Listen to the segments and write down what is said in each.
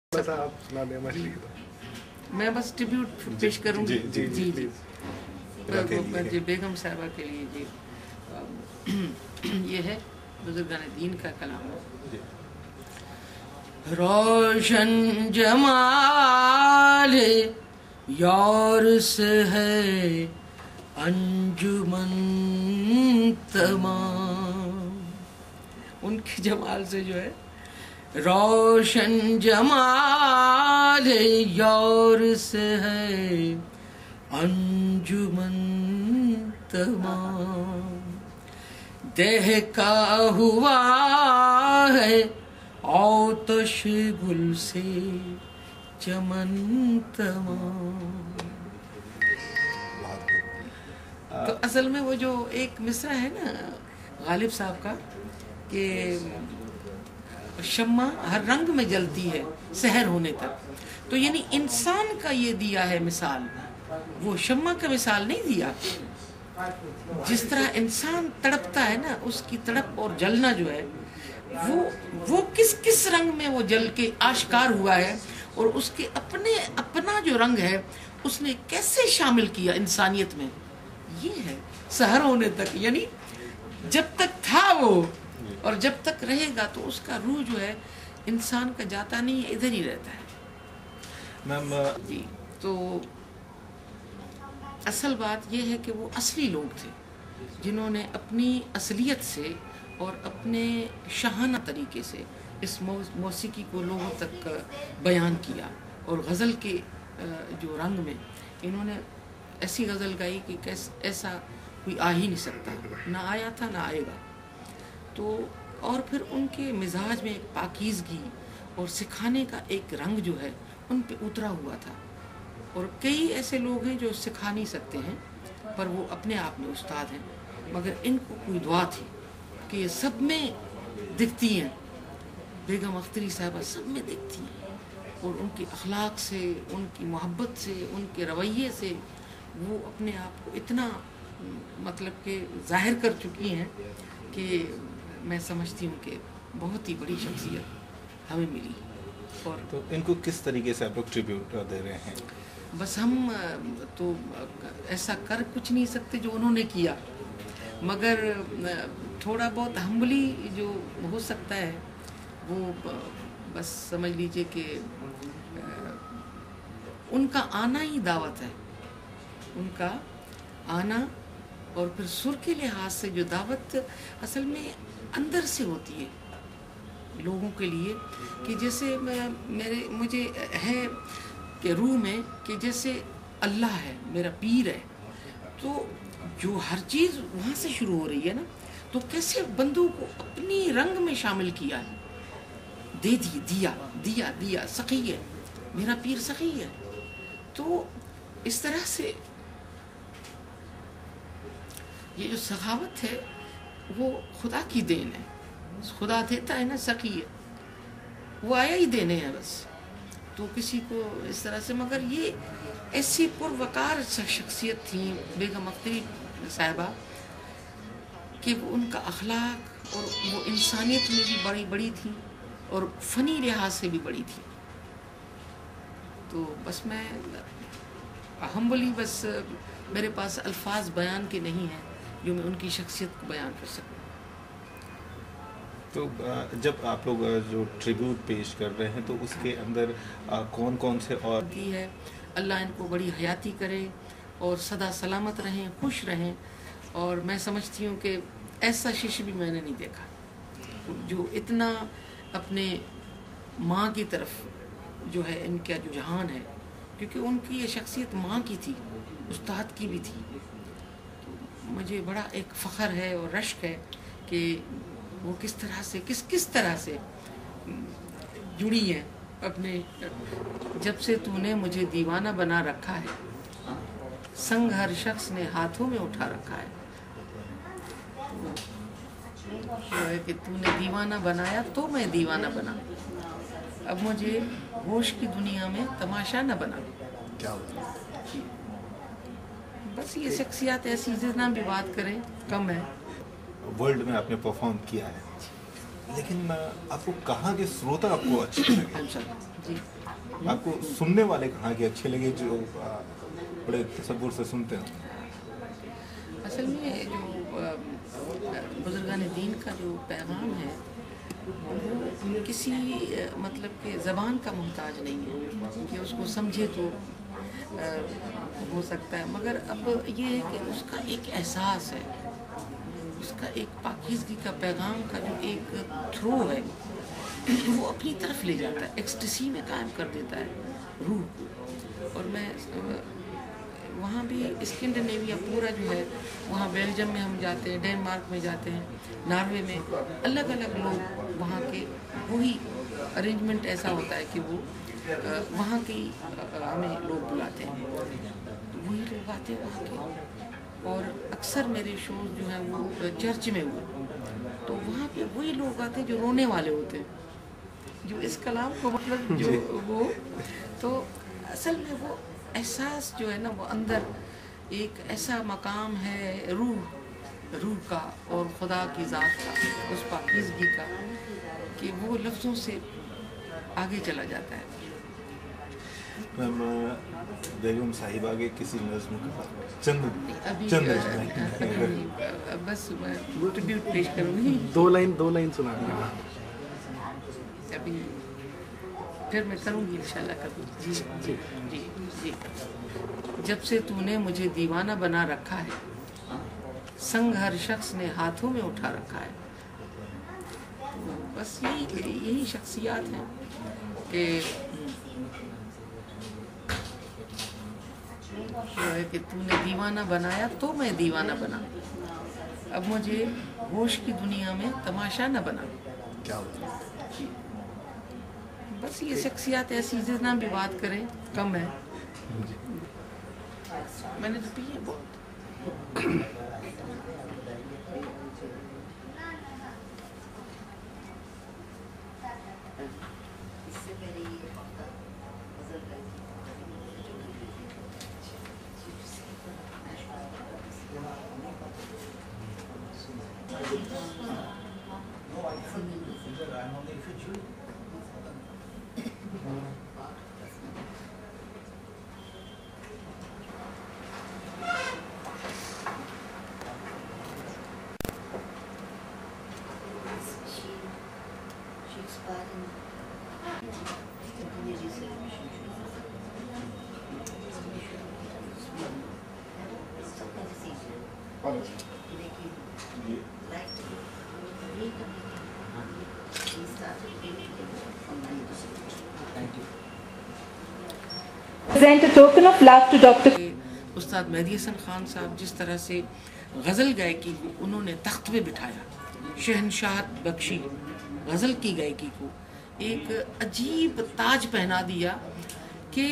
आप सुना दें हमारे लिए तो। मैं बस ट्रिब्यूट पेश करूंगी जी जी जी प्लीज। जी बेगम साहबा के लिए जी ये है बुजुर्गान दीन का कलाम है। रोशन जमाल यार से है अंजुमन तमाम, उनके जमाल से जो है रोशन जमाल यार से है अंजुमन तमाम, दहका हुआ है आतिश गुल से चमन तमाम। तो असल में वो जो एक मिसरा है ना गालिब साहब का कि शम्मा हर रंग में जलती है सहर होने तक, तो यानी इंसान का ये दिया है मिसाल, वो शम्मा का मिसाल नहीं दिया। जिस तरह इंसान तड़पता है ना, उसकी तड़प और जलना जो है वो किस किस रंग में वो जल के आश्कार हुआ है, और उसके अपना जो रंग है उसने कैसे शामिल किया इंसानियत में, ये है सहर होने तक। यानी जब तक था वो और जब तक रहेगा तो उसका रूह जो है इंसान का जाता नहीं है, इधर ही रहता है। मैम जी तो असल बात यह है कि वो असली लोग थे जिन्होंने अपनी असलियत से और अपने शाहाना तरीके से इस मौसीकी को लोगों तक बयान किया, और गज़ल के जो रंग में इन्होंने ऐसी गज़ल गाई कि ऐसा कोई आ ही नहीं सकता, ना आया था ना आएगा। तो और फिर उनके मिजाज में एक पाकीज़गी और सिखाने का एक रंग जो है उन पे उतरा हुआ था। और कई ऐसे लोग हैं जो सिखा नहीं सकते हैं पर वो अपने आप में उस्ताद हैं, मगर इनको कोई दुआ थी कि ये सब में दिखती हैं, बेगम अख्तरी साहबा सब में दिखती हैं, और उनके अखलाक से, उनकी मोहब्बत से, उनके रवैये से वो अपने आप को इतना मतलब कि जाहिर कर चुकी हैं कि मैं समझती हूँ कि बहुत ही बड़ी शख्सियत हमें मिली। और तो इनको किस तरीके से आप लोग ट्रिब्यूट दे रहे हैं? बस हम तो ऐसा कर कुछ नहीं सकते जो उन्होंने किया, मगर थोड़ा बहुत हम्बली जो हो सकता है वो बस समझ लीजिए कि उनका आना ही दावत है, उनका आना। और फिर सुर के लिहाज से जो दावत असल में अंदर से होती है लोगों के लिए, कि जैसे मुझे है कि रूह में कि जैसे अल्लाह है, मेरा पीर है, तो जो हर चीज़ वहाँ से शुरू हो रही है ना, तो कैसे बंदों को अपनी रंग में शामिल किया है, दे दिया दिया दिया सखी है, मेरा पीर सखी है। तो इस तरह से ये जो सखावत है वो खुदा की देन है, खुदा देता है ना, सखी है, वो आया ही देने हैं बस। तो किसी को इस तरह से, मगर ये ऐसी पुरवकार शख्सियत थी बेगम अख्तरी साहिबा कि उनका अखलाक और वो इंसानियत में भी बड़ी बड़ी थी और फ़नी लिहाज से भी बड़ी थी। तो बस मैं हम्बली, बस मेरे पास अल्फाज बयान के नहीं हैं जो मैं उनकी शख्सियत को बयान कर सकूं। तो जब आप लोग जो ट्रिब्यूट पेश कर रहे हैं तो उसके अंदर कौन कौन से और दी है, अल्लाह इनको बड़ी हयाती करे और सदा सलामत रहें, खुश रहें। और मैं समझती हूँ कि ऐसा शिष्य भी मैंने नहीं देखा जो इतना अपने माँ की तरफ जो है इनका जो जहान है, क्योंकि उनकी ये शख्सियत माँ की थी, उस्ताद की भी थी। तो मुझे बड़ा एक फ़ख्र है और रश्क है कि वो किस तरह से जुड़ी हैं अपने। जब से तूने मुझे दीवाना बना रखा है, संग हर शख्स ने हाथों में उठा रखा है। तो है कि तूने दीवाना बनाया तो मैं दीवाना बना, अब मुझे होश की दुनिया में तमाशा न बना। बस ये शख्सियत ऐसी जितना भी बात करें कम है। वर्ल्ड में आपने परफॉर्म किया है, लेकिन आपको कहाँ के श्रोता आपको अच्छे लगे? जी आपको सुनने वाले कहाँ के अच्छे लगे जो बड़े तसव्वुर से सुनते हैं? असल में जो बुजुर्गान दीन का जो पैगाम है वो किसी मतलब के ज़बान का मोहताज नहीं है कि उसको समझे तो हो सकता है, मगर अब ये है कि उसका एक एहसास है, उसका एक पाकीज़गी का पैगाम का जो एक थ्रो है वो अपनी तरफ ले जाता है, एक्सटेसी में कायम कर देता है रूह। और मैं वहाँ भी स्कैंडिनेविया पूरा जो है, वहाँ बेल्जियम में हम जाते हैं, डेनमार्क में जाते हैं, नॉर्वे में, अलग अलग लोग वहाँ के, वही अरेंजमेंट ऐसा होता है कि वो वहाँ के हमें लोग बुलाते हैं, तो वही लोग आते हैं वहाँ के। और अक्सर मेरे शोज जो हैं वो चर्च में हुए, तो वहाँ पे वही लोग आते हैं जो रोने वाले होते हैं, जो इस कलाम को मतलब जो वो, तो असल में वो एहसास जो है ना, वो अंदर एक ऐसा मकाम है रूह का और खुदा की ज़ात का, उस पाकीज़गी का, कि वो लफ्ज़ों से आगे चला जाता है। मैम बेगम साहिबा के किसी नज़्म का अभी चंद बस मैं ट्रिब्यूट पेश करूँगी, दो लाइन सुना अभी फिर मैं करूँगी इंशाल्लाह कभी। जी जी जी जी। जब से तूने मुझे दीवाना बना रखा है, संग हर शख्स ने हाथों में उठा रखा है। तो बस यही शख्सियात हैं कि जो है कि तूने दीवाना बनाया तो मैं दीवाना बना, अब मुझे होश की दुनिया में तमाशा न बना। क्या बस ये शख्सियात ऐसी जितना भी बात करें कम है। मैंने तो पी है बहुत। Present a token of love to Dr. उस्ताद मेहदी हसन खान साहब जिस तरह से गज़ल गायकी को उन्होंने तख्त पे बिठाया, शहनशाह बख्शी गज़ल की गायकी को एक अजीब ताज पहना दिया कि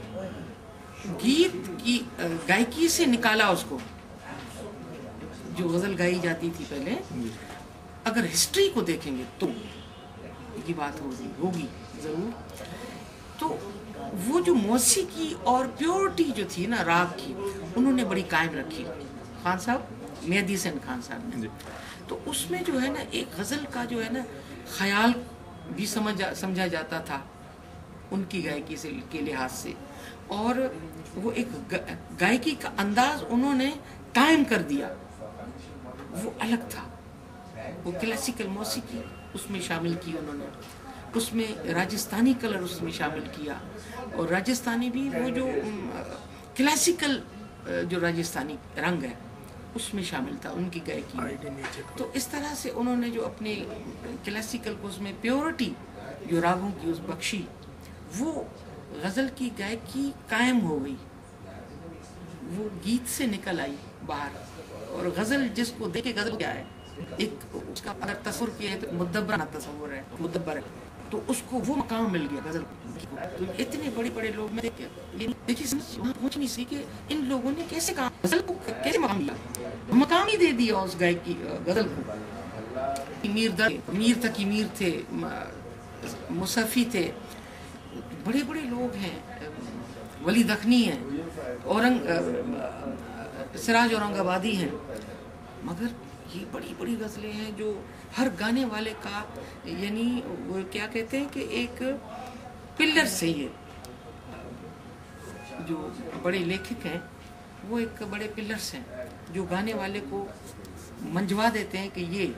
गीत की गायकी से निकाला उसको, जो गज़ल गाई जाती थी पहले। अगर हिस्ट्री को देखेंगे तो ये बात होगी ज़रूर। तो वो जो मौसीकी और प्योरिटी जो थी ना राग की, उन्होंने बड़ी कायम रखी खान साहब, मेहदी हसन खान साहब ने। तो उसमें जो है ना एक गज़ल का जो है ना ख्याल भी समझा जाता था उनकी गायकी से के लिहाज से, और वो एक गायकी का अंदाज उन्होंने कायम कर दिया, वो अलग था। वो क्लासिकल मौसीकी उसमें शामिल की उन्होंने, उसमें राजस्थानी कलर उसमें शामिल किया, और राजस्थानी भी वो जो क्लासिकल जो राजस्थानी रंग है उसमें शामिल था उनकी गायकी। तो इस तरह से उन्होंने जो अपने क्लासिकल को उसमें प्योरिटी जो रागों की उस बख्शी, वो गज़ल की गायकी कायम हो गई, वो गीत से निकल आई बाहर। और गज़ल जिसको देखे, गज़ल क्या है, एक उसका अगर तस्वुर किया है तो मुद्दब्बर तस्वुर है, मुद्दब्बर है, तो उसको वो मकाम मिल गया गज़ल को। तो इतने बड़े बड़े लोग में देखिए वहाँ पहुँच नहीं सी कि इन लोगों ने कैसे काम, गज़ल को कैसे मकाम दिया, मकाम ही दे दिया उस गायकी गज़ल को। मीर तकी मीर थे, मुसफ़ी थे, बड़े बड़े लोग हैं, वली दखनी हैं, सिराज औरंगाबादी हैं, मगर ये बड़ी बड़ी गज़लें हैं जो हर गाने वाले का, यानी वो क्या कहते हैं कि एक पिलर से ये जो बड़े लेखक हैं वो एक बड़े पिलर्स हैं जो गाने वाले को मंजवा देते हैं कि ये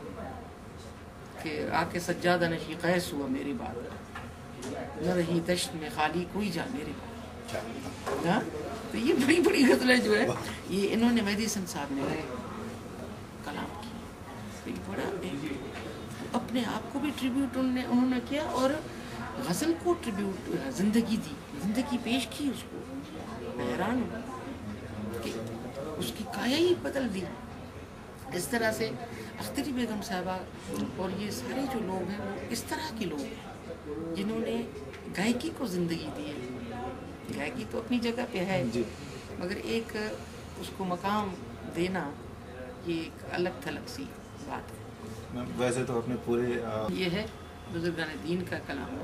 कि आके सज्जादा नशी कैस हुआ मेरी बात न रही दश्त में खाली कोई जा मेरी बात। हाँ, तो ये बड़ी बड़ी गज़लें जो है ये इन्होंने मेहदी हसन साहब ने कलाम की। तो ये बड़ा अपने आप को भी ट्रिब्यूट उन्होंने किया और गज़ल को ट्रिब्यूट ज़िंदगी दी, ज़िंदगी पेश की उसको। मैं हैरान हूँ कि उसकी काया ही बदल दी। इस तरह से अख्तरी बेगम साहबा और ये सारे जो लोग हैं वो इस तरह के लोग हैं जिन्होंने गायकी को ज़िंदगी दी है। गायकी तो अपनी जगह पे है मगर एक उसको मकाम देना ये एक अलग थलग सी बात है। वैसे तो अपने पूरे ये है बुजुर्गान दीन का कलाम।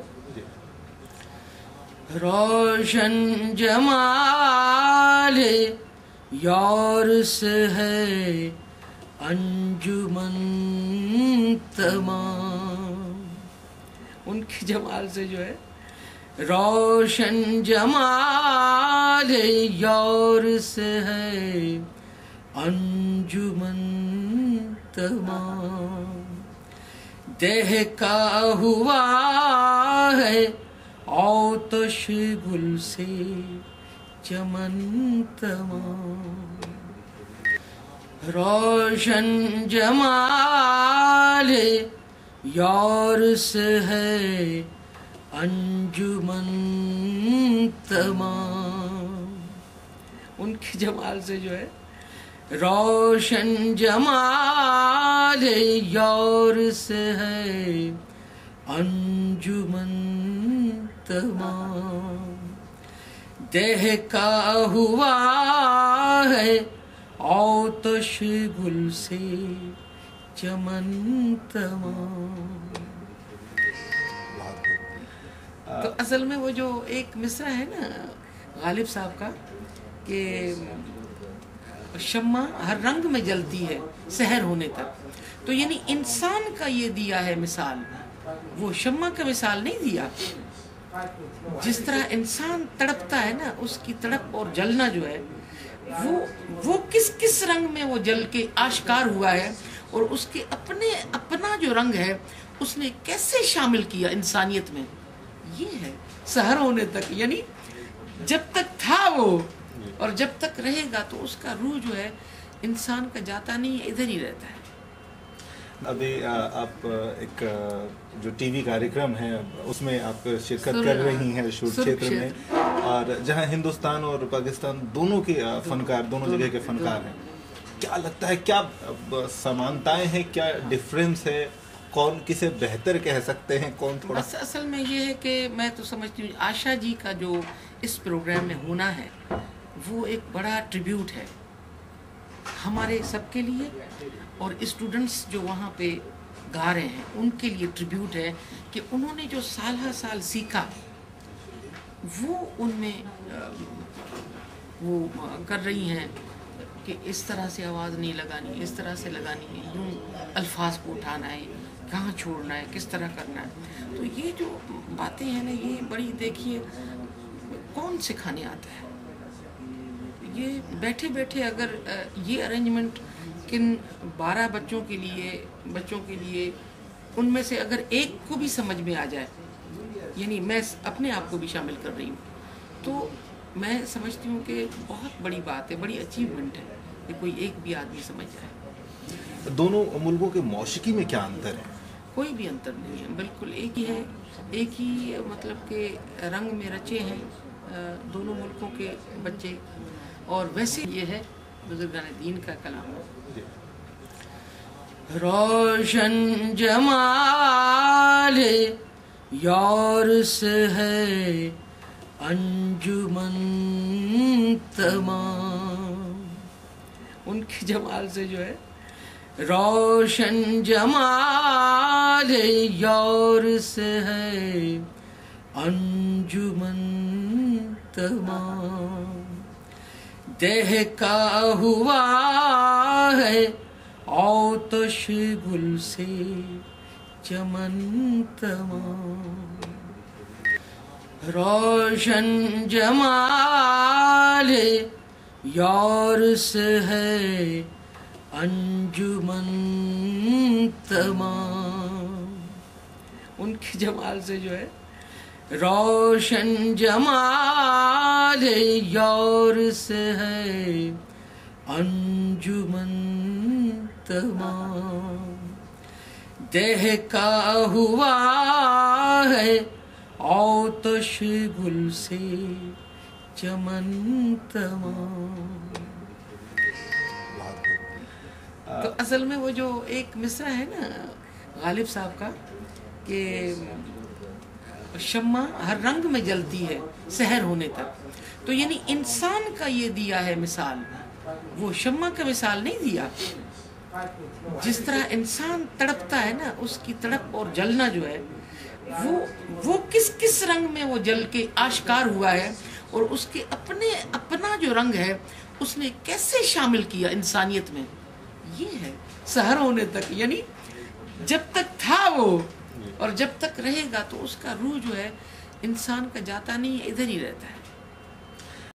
रोशन जमाल यार से है अंजुमन तमाम। उनके जमाल से जो है रोशन जमाल यार से है अंजुमन तमाम। दहका हुआ है आतिश गुल से चमन तमाम। रोशन जमाल यार से है अंजुमन तमाम। उनके जमाल से जो है रोशन जमाल यार से है अंजुमन तमाम। दहका हुआ है आतिश गुल से चमन तमाम। तो असल में वो जो एक मिसरा है ना गालिब साहब का कि शम्मा हर रंग में जलती है सहर होने तक, तो यानी इंसान का ये दिया है मिसाल, वो शम्मा का मिसाल नहीं दिया। जिस तरह इंसान तड़पता है ना, उसकी तड़प और जलना जो है वो किस किस रंग में वो जल के आश्कार हुआ है और उसके अपना जो रंग है उसने कैसे शामिल किया इंसानियत में, ये है सहर होने तक। यानी जब तक था वो और जब तक रहेगा तो उसका रूह जो है इंसान का जाता नहीं है, इधर ही रहता है। अभी आप एक जो टीवी कार्यक्रम है उसमें आप शिरकत कर रही हैं शूट क्षेत्र में, और जहां हिंदुस्तान और पाकिस्तान दोनों के फनकार, दोनों जगह के फनकार हैं। क्या लगता है, क्या समानताएं हैं, क्या डिफरेंस है, कौन किसे बेहतर कह सकते हैं, कौन थोड़ा? बस असल में ये है कि मैं तो समझती हूँ आशा जी का जो इस प्रोग्राम में होना है वो एक बड़ा ट्रिब्यूट है हमारे सबके लिए, और स्टूडेंट्स जो वहाँ पे गा रहे हैं उनके लिए ट्रिब्यूट है कि उन्होंने जो साल हर साल सीखा वो उनमें वो कर रही हैं कि इस तरह से आवाज़ नहीं लगानी, इस तरह से लगानी है, यूँ अल्फाज को उठाना है, कहाँ छोड़ना है, किस तरह करना है। तो ये जो बातें हैं ना, ये बड़ी, देखिए कौन सिखाने आता है। ये बैठे बैठे अगर ये अरेंजमेंट किन 12 बच्चों के लिए उनमें से अगर एक को भी समझ में आ जाए, यानी मैं अपने आप को भी शामिल कर रही हूँ, तो मैं समझती हूँ कि बहुत बड़ी बात है, बड़ी अचीवमेंट है कि कोई एक भी आदमी समझ जाए। दोनों मुल्कों के मौसीकी में क्या अंतर है? कोई भी अंतर नहीं है, बिल्कुल एक ही है, एक ही मतलब के रंग में रचे हैं दोनों मुल्कों के बच्चे। और वैसे ये है बुजुर्गान दीन का कलाम। रोशन जमाल यार से है अंजुमन तमाम। उनके जमाल से जो है रोशन जमाल यार से है अंजुमन तमाम। दहका हुआ है आतिश गुल से चमन तमाम। روشن جمال یار سے ہے انجمن تمام. ان کے جمال سے جو ہے روشن جمال یار سے ہے انجمن تمام. دہکا ہوا ہے آتش گل سے چمن تمام. تو اصل میں وہ جو ایک مصرع ہے نا غالب صاحب کا کہ شمع ہر رنگ میں جلتی ہے سحر ہونے تک، تو یعنی انسان کا یہ دیا ہے مثال، وہ شمع کا مثال نہیں دیا. جس طرح انسان تڑپتا ہے نا، اس کی تڑپ اور جلنا جو ہے وہ کس رنگ میں وہ جل کے آشکار ہوا ہے، اور اس کے اپنا جو رنگ ہے اس نے کیسے شامل کیا انسانیت میں. یہ ہے سحر ہونے تک، یعنی جب تک تھا وہ اور جب تک رہے گا تو اس کا روح جو ہے انسان کا جاتا نہیں ہے، ادھر ہی رہتا ہے.